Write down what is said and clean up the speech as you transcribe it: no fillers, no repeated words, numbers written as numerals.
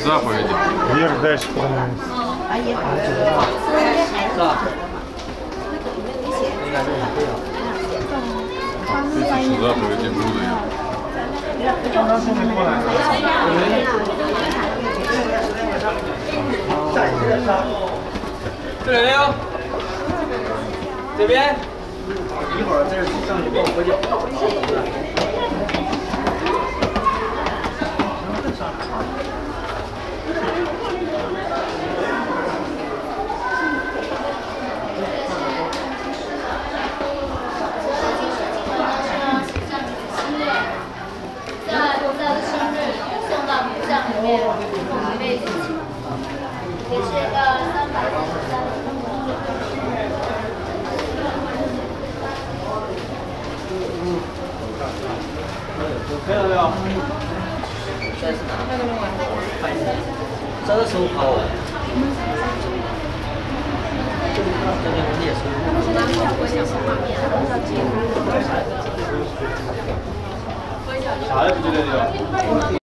заповеди. Вверх дальше становится. Тысяча заповедей Будды. 这里溜，这边。一会儿这上去帮我喝酒。 送到墓葬里面，一辈子，也是一个363。 可以了没有？这是哪？这个手跑。这边列车。